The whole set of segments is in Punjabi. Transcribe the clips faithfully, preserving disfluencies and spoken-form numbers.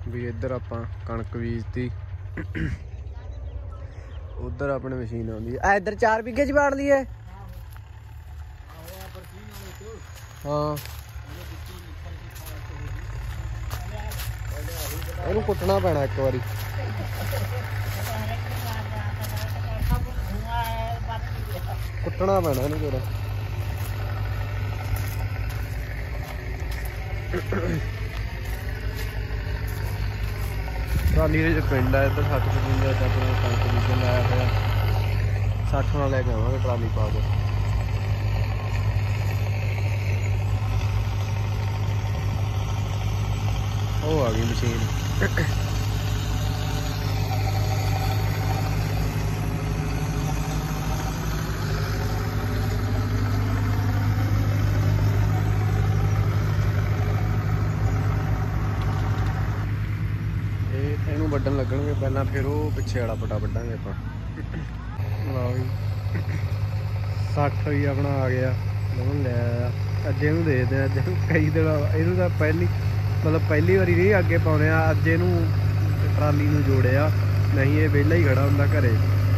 ਵੀ ਇੱਧਰ ਆਪਾਂ ਕਣਕ ਬੀਜਤੀ, ਉਧਰ ਆਪਣੇ ਮਸ਼ੀਨ ਆਉਂਦੀ ਹੈ। ਇੱਧਰ ਚਾਰ ਵਿਗੇ ਚ ਵਾੜ ਲਈਏ। ਹਾਂ ਇਹਨੂੰ ਕੁੱਟਣਾ ਪੈਣਾ ਇੱਕ ਵਾਰੀ। ਕੁੱਟਣਾ ਪੈਣਾ ਇਹਨੂੰ ਜਰਾ। ਟਰਾਲੀ ਦੇ ਪਿੰਡ ਆ ਇੱਧਰ ਸੱਠ ਪਚਵੰਜਾ ਦਾ ਆਪਣਾ ਕਣਕ ਬੀਜਣ ਲਾਇਆ ਹੋਇਆ। ਸੱਠ ਨਾਲ ਲੈ ਕੇ ਆਵਾਂਗੇ ਟਰਾਲੀ ਪਾ ਕੇ। ਉਹ ਆ ਗਈ ਮਸ਼ੀਨ। ਇਹਨੂੰ ਵੱਢਣ ਲੱਗਣਗੇ ਪਹਿਲਾਂ, ਫਿਰ ਉਹ ਪਿੱਛੇ ਵਾਲਾ ਪਟਾ ਵੱਢਾਂਗੇ ਆਪਾਂ। ਲਓ ਜੀ ਸੱਠ ਹੀ ਆਪਣਾ ਆ ਗਿਆ, ਉਹਨੂੰ ਲੈ ਆਇਆ। ਅੱਜ ਇਹਨੂੰ ਦੇਖਦੇ ਹਾਂ, ਅੱਜ ਕਈ ਦਿਨ ਇਹਨੂੰ ਤਾਂ ਪਹਿਲੀ ਮਤਲਬ ਪਹਿਲੀ ਵਾਰੀ ਨਹੀਂ ਅੱਗੇ ਪਾਉਣੇ ਆ। ਅੱਜ ਇਹਨੂੰ ਟਰਾਲੀ ਨੂੰ ਜੋੜਿਆ, ਨਹੀਂ ਇਹ ਵਿਹਲਾ ਹੀ ਖੜਾ ਹੁੰਦਾ ਘਰੇ,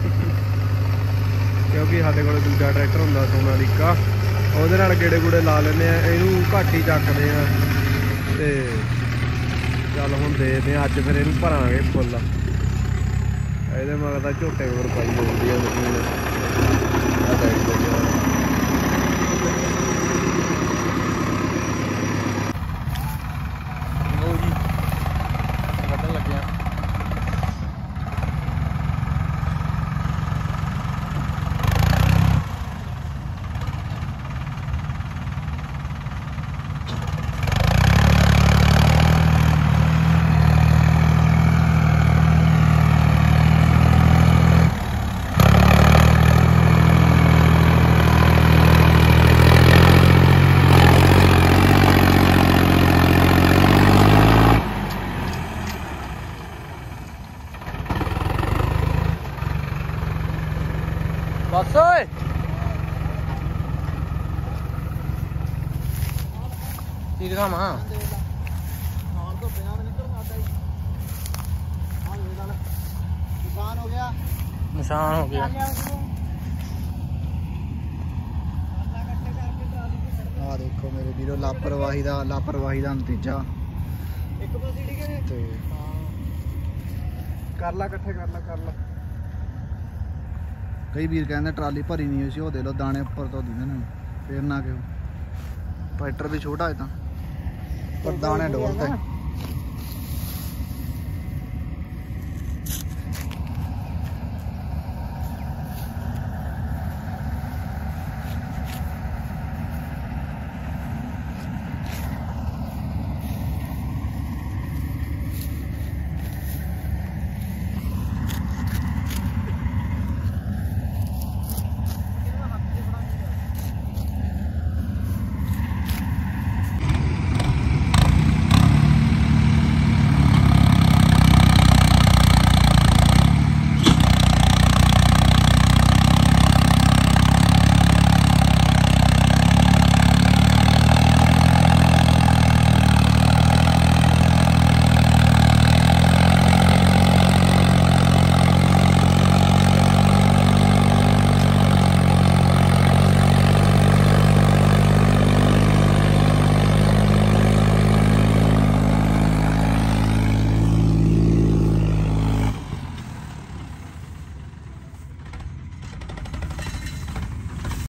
ਕਿਉਂਕਿ ਸਾਡੇ ਕੋਲ ਦੂਜਾ ਟਰੈਕਟਰ ਹੁੰਦਾ ਸੋਨਾਲੀਕਾ, ਉਹਦੇ ਨਾਲ ਗੇੜੇ ਗੂੜੇ ਲਾ ਲੈਂਦੇ ਆ। ਇਹਨੂੰ ਘੱਟ ਹੀ ਚੱਕਦੇ ਆ ਤੇ ਚੱਲ ਹੁਣ ਦੇਖਦੇ ਆ। ਅੱਜ ਫਿਰ ਇਹਨੂੰ ਭਰਾਂਗੇ ਫੁੱਲ। ਇਹਦੇ ਮਗਰ ਤਾਂ ਝੋਟੇ ਹੋਰ ਪਾਈ ਹੁੰਦੀ ਆ ਮਸ਼ੀਨ। ਲਓ ਜੀ ਵੱਢਣ ਲੱਗਿਆ। ਬਸ ਓਏ ਕੀ ਦਿਖਾਵਾਂ? ਨਿਸ਼ਾਨ ਹੋ ਗਿਆ, ਨਿਸ਼ਾਨ ਹੋ ਗਿਆ। ਆ ਦੇਖੋ ਮੇਰੇ ਵੀਰੋ, ਲਾਪਰਵਾਹੀ ਦਾ ਲਾਪਰਵਾਹੀ ਦਾ ਨਤੀਜਾ। ਇੱਕ ਪਾਸੇ ਠੀਕ ਹੈ ਤੇ ਕਰ ਲਾ ਇਕੱਠੇ ਕਰ ਲਾ ਕਰ ਲਾ। ਕਈ ਵੀਰ ਕਹਿੰਦੇ ਟਰਾਲੀ ਭਰੀ ਨਹੀਂ ਹੋਈ ਸੀ, ਉਹ ਦੇ ਲੋ ਦਾਣੇ ਉੱਪਰ ਤੋਂ ਦਿੰਦੇ ਨੇ, ਫੇਰ ਨਾ ਕਿਉਂ। ਟਰੈਕਟਰ ਵੀ ਛੋਟਾ ਹੈ ਤਾਂ ਪਰ ਦਾਣੇ ਡੋਲਦੇ।